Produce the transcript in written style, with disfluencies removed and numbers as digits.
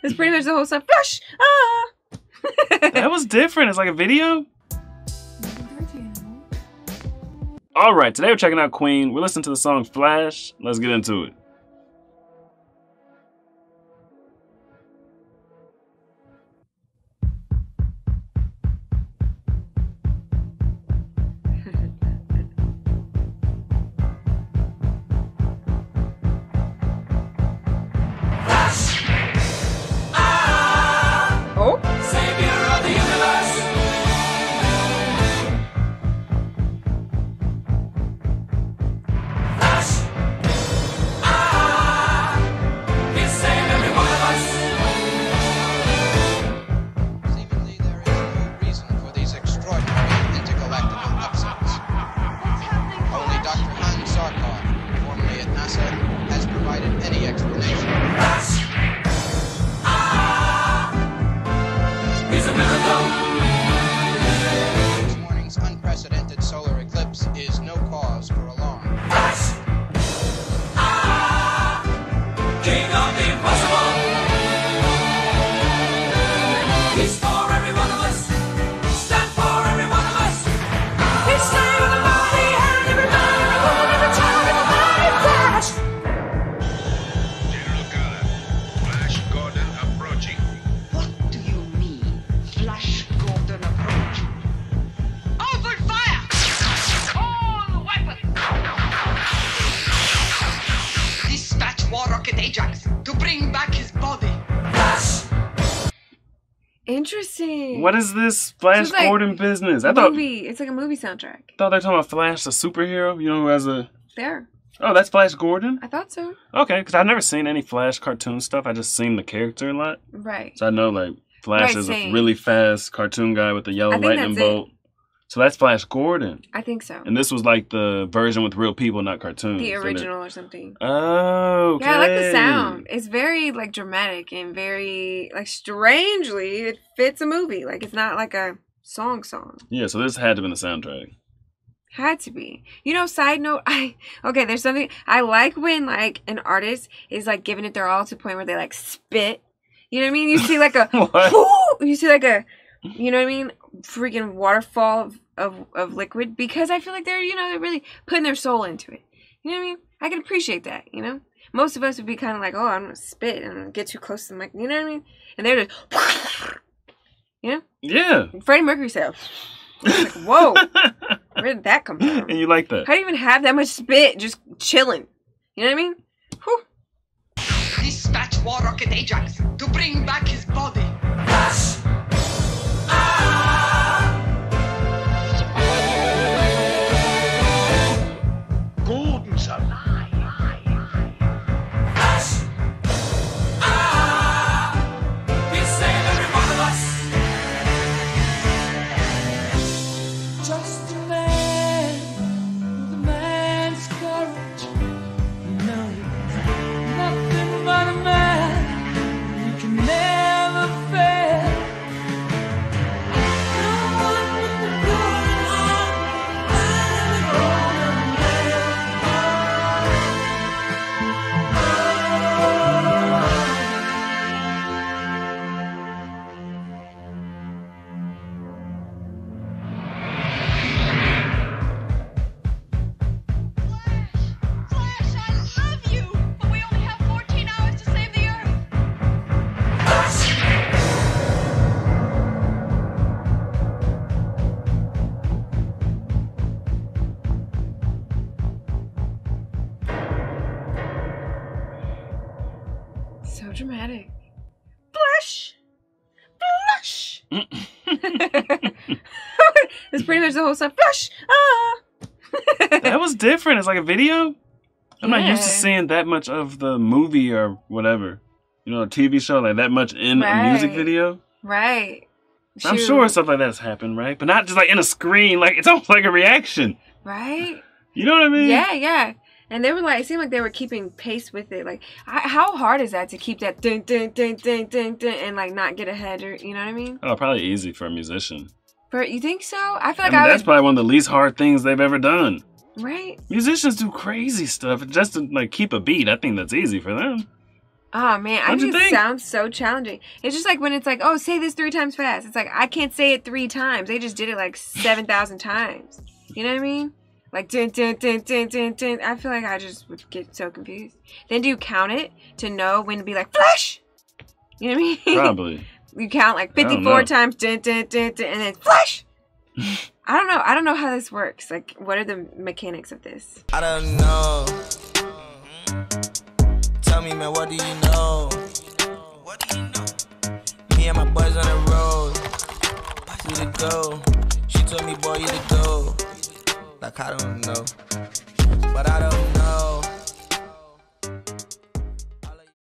That's pretty much the whole song. Flash! Ah! That was different. It's like a video. Alright, today we're checking out Queen. We're listening to the song Flash. Let's get into it. Interesting. What is this Flash Gordon business? It's like a movie soundtrack. I thought they were talking about Flash, the superhero. You know who has a... There. Oh, that's Flash Gordon? I thought so. Okay, because I've never seen any Flash cartoon stuff. I just seen the character a lot. Right. So I know, like, Flash is a really fast cartoon guy with the yellow lightning bolt. So that's Flash Gordon. I think so. And this was like the version with real people, not cartoons. The original or something. Oh, okay. Yeah, I like the sound. It's very, like, dramatic and very, like, strangely, it fits a movie. Like, it's not like a song. Yeah, so this had to be the soundtrack. Had to be. You know, side note, there's something, I like when, like, an artist is, like, giving it their all to the point where they, like, spit. You know what I mean? You see, like, a, you see, like, a, you know what I mean? Freaking waterfall of liquid, because I feel like they're, you know, they're really putting their soul into it. You know what I mean? I can appreciate that, you know? Most of us would be kind of like, oh, I'm going to spit and get too close to the mic. You know what I mean? And they're just, you know? Yeah. Freddie Mercury said, like, whoa, where did that come from? And you like that? How do you even have that much spit just chilling? You know what I mean? Whew. Dispatch War Rocket Ajax to bring back his body. Gordon's alive. He'll save every one of us. Just a man with a man's courage. No, nothing but a man. He can never fail. No one with the golden So dramatic. Flash! Flash! That's pretty much the whole song. Flash! Ah! That was different. It's like a video. I'm not used to seeing that much of the movie or whatever. You know, a TV show, like that much in a music video. Right. I'm sure stuff like that's happened, right? But not just like in a screen. Like, it's almost like a reaction. Right? You know what I mean? Yeah. And they were like, it seemed like they were keeping pace with it. Like, how hard is that to keep that dun dun dun dun dun dun and like not get ahead, or you know what I mean? Oh, probably easy for a musician. You think so? I feel like that's probably one of the least hard things they've ever done. Right? Musicians do crazy stuff just to like keep a beat. I think that's easy for them. Oh man, I Don't you think it think? sounds so challenging. It's just like when it's like, oh, say this 3 times fast. It's like I can't say it 3 times. They just did it like 7,000 times. You know what I mean? Like dun, dun, dun, dun, dun, dun. I feel like I just would get so confused. Then do you count it to know when to be like flush? You know what I mean? Probably. You count like I don't 54 know. times, dun, dun, dun, dun, and then flush. I don't know. I don't know how this works. Like, what are the mechanics of this? I don't know. Tell me, man, what do you know? What do you know? Me and my boys on the road. We to go. She told me, boy, you to go. Like, I don't know. But I don't